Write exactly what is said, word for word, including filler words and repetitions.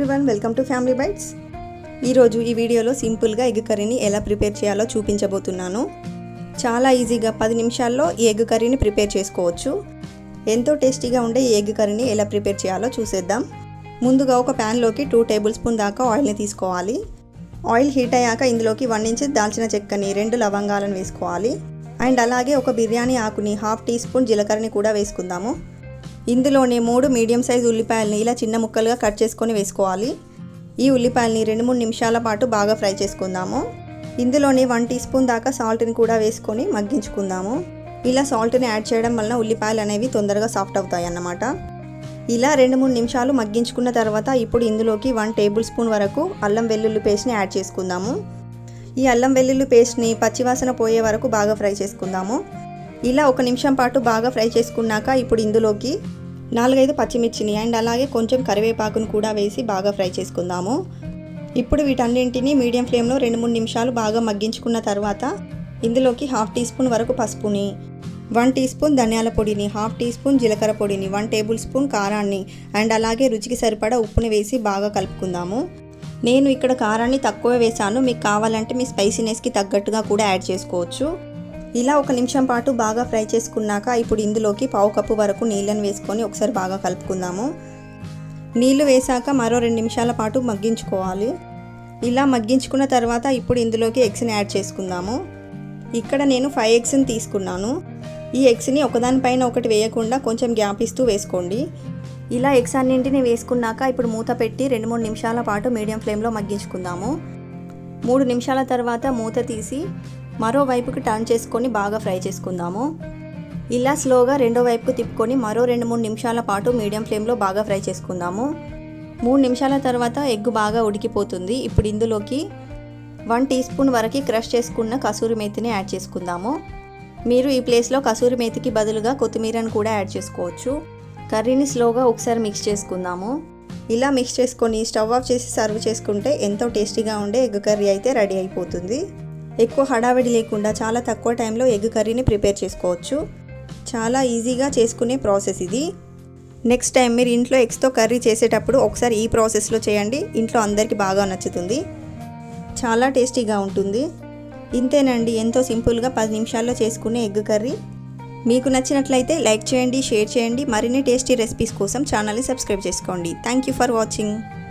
Everyone, welcome to family bites. ఈరోజు ఈ వీడియోలో సింపుల్గా ఎగ్ కర్రీని ఎలా ప్రిపేర్ చేయాలో చూపించబోతున్నాను. చాలా ఈజీగా పది నిమిషాల్లో ఈ ఎగ్ కర్రీని ప్రిపేర్ చేసుకోవచ్చు. ఎంతో టేస్టీగా ఉండే ఈ ఎగ్ కర్రీని ఎలా ప్రిపేర్ చేయాలో చూసేద్దాం. ముందుగా ఒక ప్యాన్లోకి టూ టేబుల్ స్పూన్ దాకా ఆయిల్ని తీసుకోవాలి. ఆయిల్ హీట్ అయ్యాక ఇందులోకి వన్ ఇంచ్ దాల్చిన చెక్కని, రెండు లవంగాలను వేసుకోవాలి. అండ్ అలాగే ఒక బిర్యానీ ఆకుని, హాఫ్ టీ స్పూన్ జీలకర్రని కూడా వేసుకుందాము. ఇందులోనే మూడు మీడియం సైజ్ ఉల్లిపాయలని ఇలా చిన్న ముక్కలుగా కట్ చేసుకొని వేసుకోవాలి. ఈ ఉల్లిపాయలని రెండు మూడు నిమిషాల పాటు బాగా ఫ్రై చేసుకుందాము. ఇందులోనే వన్ టీ స్పూన్ దాకా సాల్ట్ని కూడా వేసుకొని మగ్గించుకుందాము. ఇలా సాల్ట్ని యాడ్ చేయడం వలన ఉల్లిపాయలు అనేవి తొందరగా సాఫ్ట్ అవుతాయి అన్నమాట. ఇలా రెండు మూడు నిమిషాలు మగ్గించుకున్న తర్వాత ఇప్పుడు ఇందులోకి వన్ టేబుల్ స్పూన్ వరకు అల్లం వెల్లుల్లి పేస్ట్ని యాడ్ చేసుకుందాము. ఈ అల్లం వెల్లుల్లి పేస్ట్ని పచ్చివాసన పోయే వరకు బాగా ఫ్రై చేసుకుందాము. ఇలా ఒక నిమిషం పాటు బాగా ఫ్రై చేసుకున్నాక ఇప్పుడు ఇందులోకి నాలుగైదు పచ్చిమిర్చిని అండ్ అలాగే కొంచెం కరివేపాకును కూడా వేసి బాగా ఫ్రై చేసుకుందాము. ఇప్పుడు వీటన్నింటినీ మీడియం ఫ్లేమ్లో రెండు మూడు నిమిషాలు బాగా మగ్గించుకున్న తర్వాత ఇందులోకి హాఫ్ టీ స్పూన్ వరకు పసుపుని, వన్ టీ స్పూన్ ధనియాల పొడిని, హాఫ్ టీ స్పూన్ జీలకర్ర పొడిని, వన్ టేబుల్ స్పూన్ కారాన్ని అండ్ అలాగే రుచికి సరిపడా ఉప్పుని వేసి బాగా కలుపుకుందాము. నేను ఇక్కడ కారాన్ని తక్కువ వేసాను, మీకు కావాలంటే మీ స్పైసీనెస్కి తగ్గట్టుగా కూడా యాడ్ చేసుకోవచ్చు. ఇలా ఒక నిమిషం పాటు బాగా ఫ్రై చేసుకున్నాక ఇప్పుడు ఇందులోకి పావు కప్పు వరకు నీళ్ళని వేసుకొని ఒకసారి బాగా కలుపుకుందాము. నీళ్లు వేసాక మరో రెండు నిమిషాల పాటు మగ్గించుకోవాలి. ఇలా మగ్గించుకున్న తర్వాత ఇప్పుడు ఇందులోకి ఎగ్స్ని యాడ్ చేసుకుందాము. ఇక్కడ నేను ఫైవ్ ఎగ్స్ని తీసుకున్నాను. ఈ ఎగ్స్ని ఒకదానిపైన ఒకటి వేయకుండా కొంచెం గ్యాప్ ఇస్తూ వేసుకోండి. ఇలా ఎగ్స్ అన్నింటిని వేసుకున్నాక ఇప్పుడు మూత పెట్టి రెండు మూడు నిమిషాల పాటు మీడియం ఫ్లేమ్లో మగ్గించుకుందాము. మూడు నిమిషాల తర్వాత మూత తీసి మరో వైపుకి టర్న్ చేసుకొని బాగా ఫ్రై చేసుకుందాము. ఇలా స్లోగా రెండో వైపుకు తిప్పుకొని మరో రెండు మూడు నిమిషాల పాటు మీడియం ఫ్లేమ్లో బాగా ఫ్రై చేసుకుందాము. మూడు నిమిషాల తర్వాత ఎగ్ బాగా ఉడికిపోతుంది. ఇప్పుడు ఇందులోకి వన్ టీ స్పూన్ వరకు క్రష్ చేసుకున్న కసూరి మేతిని యాడ్ చేసుకుందాము. మీరు ఈ ప్లేస్లో కసూరి మేతికి బదులుగా కొత్తిమీరను కూడా యాడ్ చేసుకోవచ్చు. కర్రీని స్లోగా ఒకసారి మిక్స్ చేసుకుందాము. ఇలా మిక్స్ చేసుకొని స్టవ్ ఆఫ్ చేసి సర్వ్ చేసుకుంటే ఎంతో టేస్టీగా ఉండే ఎగ్ కర్రీ అయితే రెడీ అయిపోతుంది. ఎక్కువ హడావిడి లేకుండా చాలా తక్కువ టైంలో ఎగ్ కర్రీని ప్రిపేర్ చేసుకోవచ్చు. చాలా ఈజీగా చేసుకునే ప్రాసెస్ ఇది. నెక్స్ట్ టైం మీరు ఇంట్లో ఎగ్స్తో కర్రీ చేసేటప్పుడు ఒకసారి ఈ ప్రాసెస్లో చేయండి. ఇంట్లో అందరికీ బాగా నచ్చుతుంది, చాలా టేస్టీగా ఉంటుంది. ఇంతేనండి, ఎంతో సింపుల్గా పది నిమిషాల్లో చేసుకునే ఎగ్ కర్రీ. మీకు నచ్చినట్లయితే లైక్ చేయండి, షేర్ చేయండి. మరిన్ని టేస్టీ రెసిపీస్ కోసం ఛానల్ని సబ్స్క్రైబ్ చేసుకోండి. Thank you for watching.